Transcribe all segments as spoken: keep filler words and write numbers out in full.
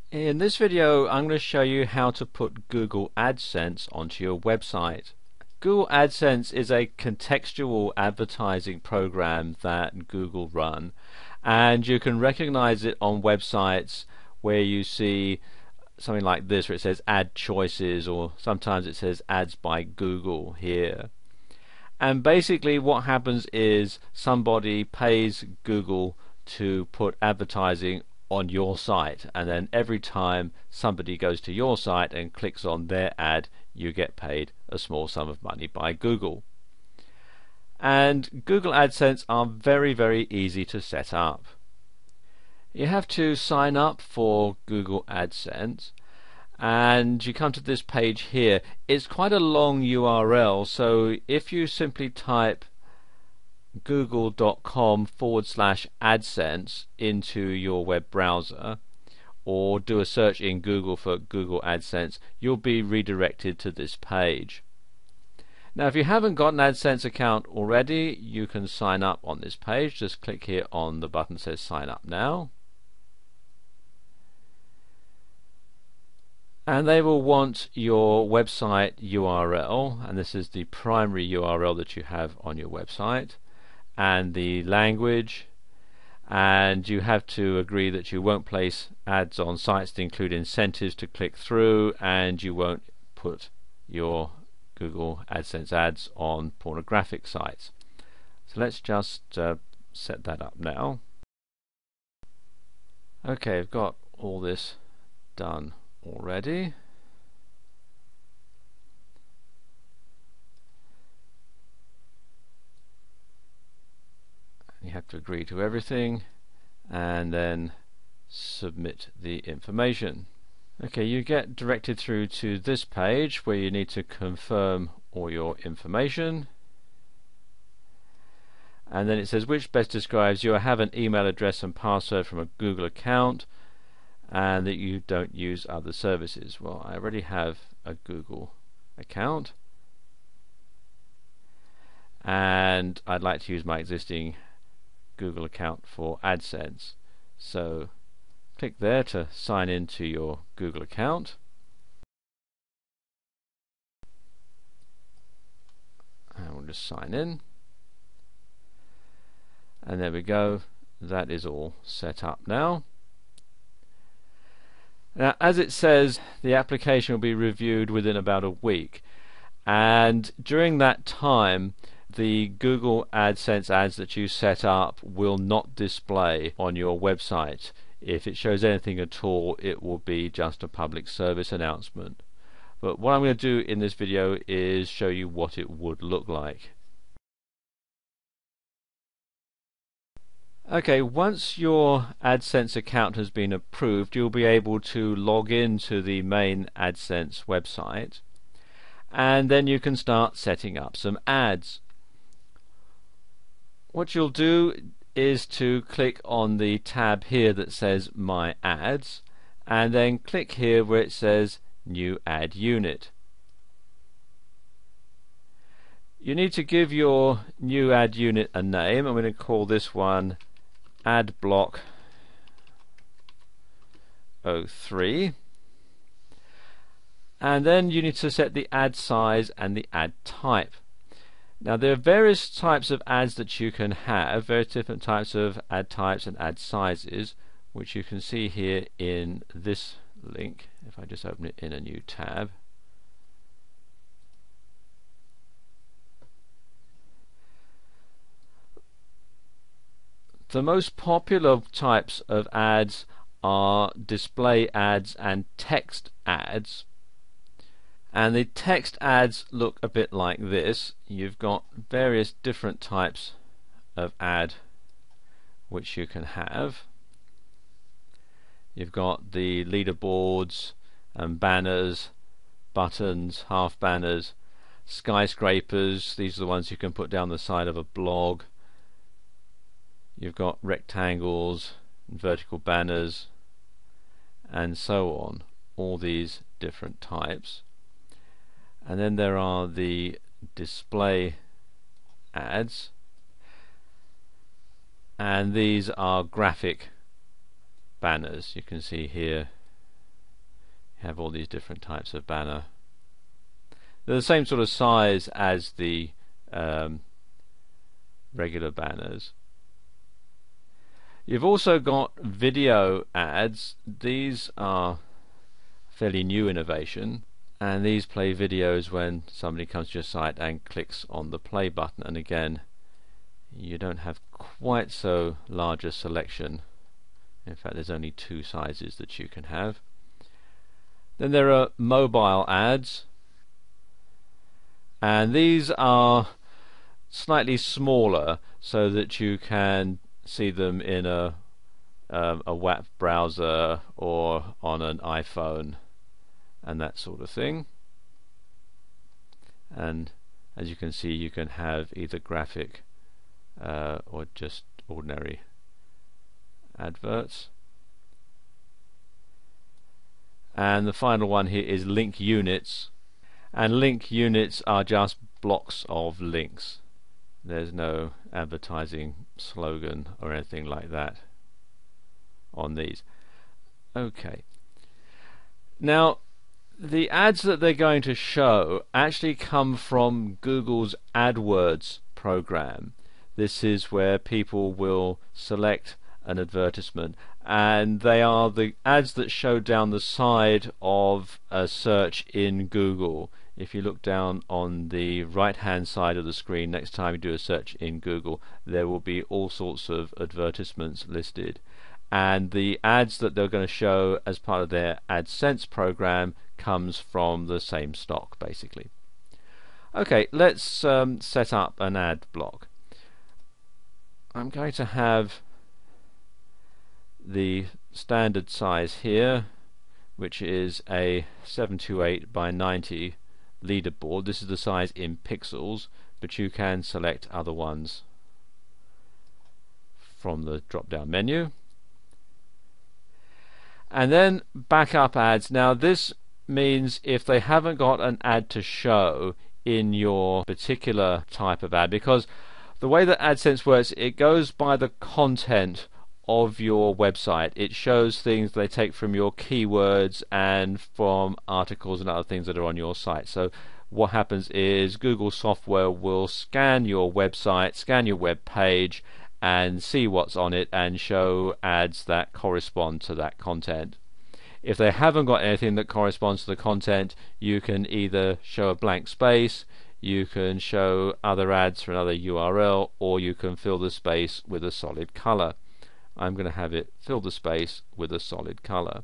In this video I'm going to show you how to put Google Adsense onto your website. Google Adsense is a contextual advertising program that Google run, and you can recognize it on websites where you see something like this where it says ad choices, or sometimes it says ads by Google here. And basically what happens is somebody pays Google to put advertising on your site, and then every time somebody goes to your site and clicks on their ad, you get paid a small sum of money by Google. And Google AdSense are very very easy to set up. You have to sign up for Google AdSense, and you come to this page here. It's quite a long U R L, so if you simply type google.com forward slash AdSense into your web browser, or do a search in Google for Google AdSense, you'll be redirected to this page. Now if you haven't got an AdSense account already, you can sign up on this page. Just click here on the button that says sign up now, and they will want your website U R L, and this is the primary U R L that you have on your website, and the language, and you have to agree that you won't place ads on sites that include incentives to click through, and you won't put your Google AdSense ads on pornographic sites. So let's just uh, set that up now. Okay, I've got all this done already. You have to agree to everything and then submit the information. Okay, you get directed through to this page where you need to confirm all your information, and then it says which best describes you. I have an email address and password from a Google account, and that you don't use other services. Well, I already have a Google account, and I'd like to use my existing Google account for AdSense. So click there to sign into your Google account, and we'll just sign in, and there we go. That is all set up now. Now, as it says, the application will be reviewed within about a week, and during that time the Google AdSense ads that you set up will not display on your website. If it shows anything at all, it will be just a public service announcement. But what I'm going to do in this video is show you what it would look like. Okay, once your AdSense account has been approved, you'll be able to log into the main AdSense website, and then you can start setting up some ads. What you'll do is to click on the tab here that says My Ads, and then click here where it says New Ad Unit. You need to give your new ad unit a name. I'm going to call this one Ad Block oh three, and then you need to set the ad size and the ad type. Now there are various types of ads that you can have, various different types of ad types and ad sizes, which you can see here in this link. If I just open it in a new tab, the most popular types of ads are display ads and text ads. And the text ads look a bit like this. You've got various different types of ad which you can have. You've got the leaderboards and banners, buttons, half banners, skyscrapers. These are the ones you can put down the side of a blog. You've got rectangles, vertical banners, and so on. All these different types. And then there are the display ads, and these are graphic banners. You can see here You have all these different types of banner. They're the same sort of size as the um, regular banners. You've also got video ads. These are fairly new innovation, and these play videos when somebody comes to your site and clicks on the play button, and again you don't have quite so large a selection. In fact, there's only two sizes that you can have. Then there are mobile ads, and these are slightly smaller so that you can see them in a um, a web browser or on an iPhone and that sort of thing. And as you can see, you can have either graphic uh, or just ordinary adverts. And the final one here is link units, and link units are just blocks of links. There's no advertising slogan or anything like that on these. Okay. Now, the ads that they're going to show actually come from Google's AdWords program. This is where people will select an advertisement, and they are the ads that show down the side of a search in Google. If you look down on the right hand side of the screen next time you do a search in Google, there will be all sorts of advertisements listed, and the ads that they're going to show as part of their Adsense program comes from the same stock basically. Okay, let's um, set up an ad block. I'm going to have the standard size here, which is a seven twenty-eight by ninety leaderboard. This is the size in pixels, but you can select other ones from the drop down menu. And then backup ads. Now this means if they haven't got an ad to show in your particular type of ad, because the way that AdSense works, it goes by the content of your website. It shows things they take from your keywords and from articles and other things that are on your site. So what happens is Google software will scan your website, scan your web page, and see what's on it and show ads that correspond to that content. If they haven't got anything that corresponds to the content, you can either show a blank space, you can show other ads for another U R L, or you can fill the space with a solid color. I'm going to have it fill the space with a solid color.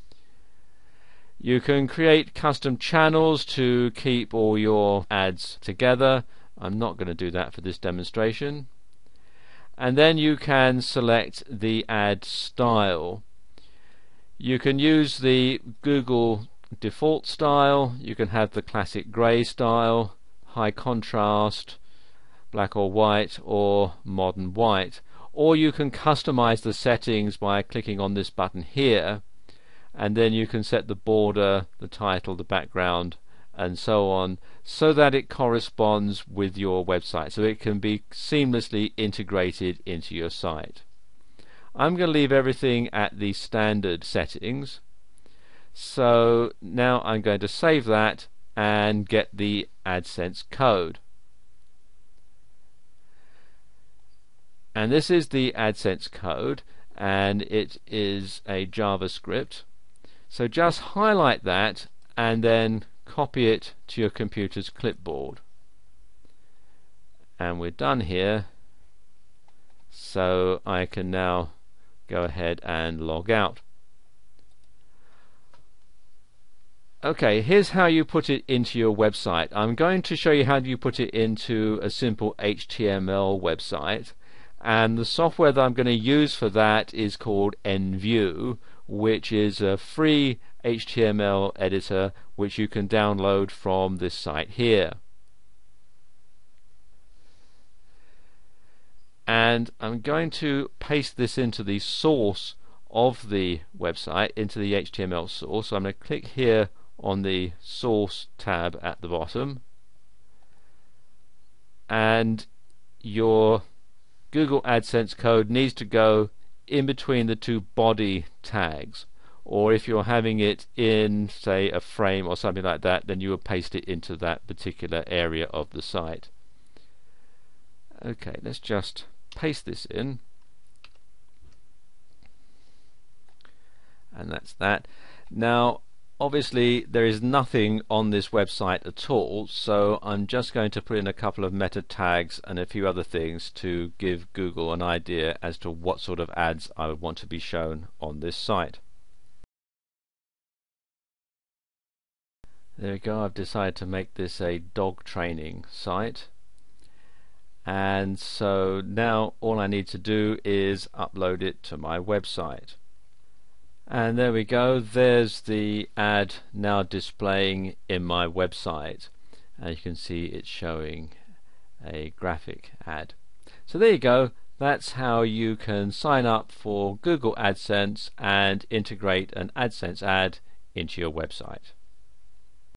You can create custom channels to keep all your ads together. I'm not going to do that for this demonstration. And then you can select the ad style. You can use the Google default style, you can have the classic grey style, high contrast, black or white, or modern white. Or you can customize the settings by clicking on this button here, and then you can set the border, the title, the background, and so on, so that it corresponds with your website, so it can be seamlessly integrated into your site. I'm going to leave everything at the standard settings. So now I'm going to save that and get the AdSense code. And this is the AdSense code, and it is a JavaScript. So just highlight that and then copy it to your computer's clipboard. And we're done here. So I can now go ahead and log out. Okay, here's how you put it into your website. I'm going to show you how you put it into a simple H T M L website, and the software that I'm going to use for that is called NView, which is a free H T M L editor which you can download from this site here. And I'm going to paste this into the source of the website, into the H T M L source. So I'm going to click here on the source tab at the bottom, and your Google AdSense code needs to go in between the two body tags. or if you're having it in, say, a frame or something like that, then you will paste it into that particular area of the site. Okay, let's just paste this in, and that's that. Now obviously there is nothing on this website at all, so I'm just going to put in a couple of meta tags and a few other things to give Google an idea as to what sort of ads I would want to be shown on this site. There we go, I've decided to make this a dog training site, and so now all I need to do is upload it to my website. And there we go, there's the ad now displaying in my website, and you can see it's showing a graphic ad. So there you go, that's how you can sign up for Google AdSense and integrate an AdSense ad into your website.